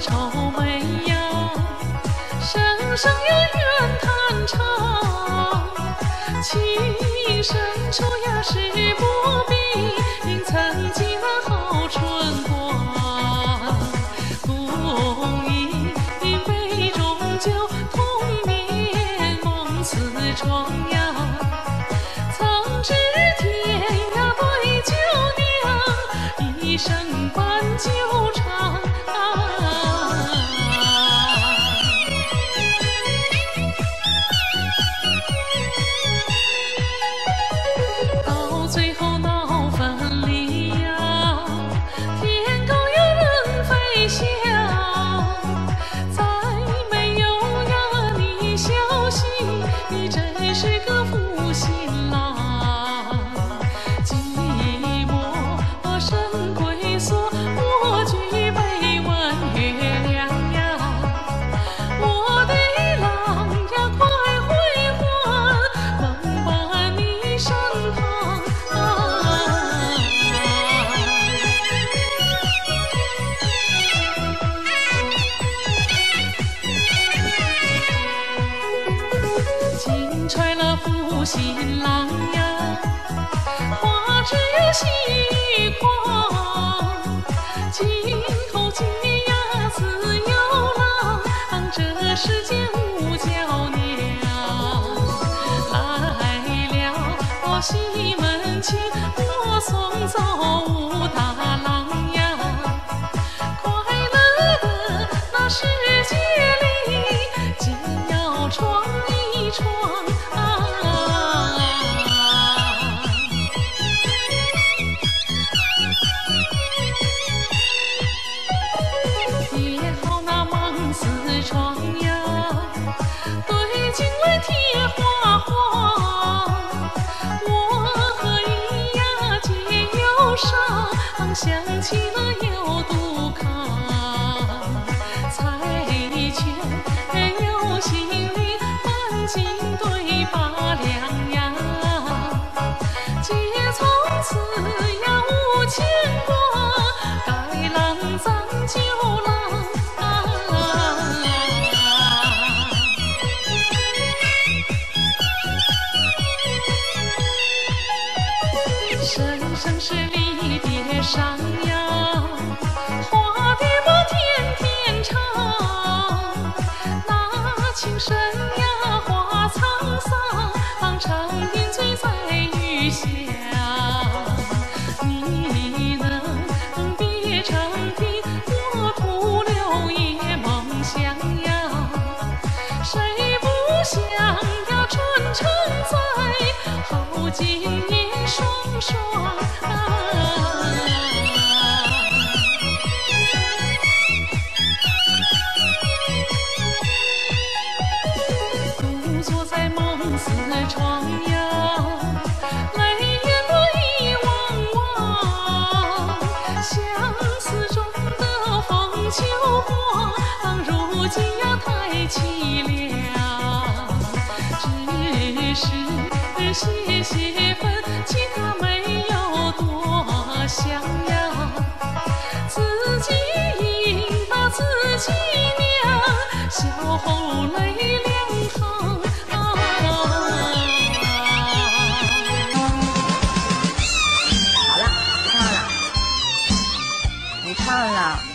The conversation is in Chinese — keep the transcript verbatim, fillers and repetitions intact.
愁眉呀，声声呀怨叹长。情深处呀是不比曾经的好春光。共饮杯中酒，同眠梦似床呀。曾知天涯对酒娘，一生伴酒长。到最后闹分离呀，天高呀人飞翔，再没有呀你消息，你真是个负心郎。寂寞深闺锁，我举杯问月亮呀，我的郎呀快回还，梦伴你身旁。金钗了负心郎呀，花枝呀细雨狂。今后今年呀自有郎，这世间无娇娘。来了西门庆，我送走武大郎呀。快乐的那世界里，紧要闯一闯啊！叠好那梦似床呀，对镜来贴花黄。我和你呀结忧伤，想起了有杜康。猜拳有心理，半斤对八两呀。姐从此呀无牵挂，该郎咱就郎啊。生生是离别伤呀，花蝶把天天唱。那情深呀花沧桑，长饮醉在雨下。你能别长听，我徒留夜梦想呀。谁不想呀春常在，好今年双双啊。独坐在梦似床呀，泪眼我一汪汪。相思中的风秋花，如今呀太凄凉。只是些些分，其他没有多想呀。自己饮那自己酿，笑后泪两行啊。 好了，唱了，你唱了。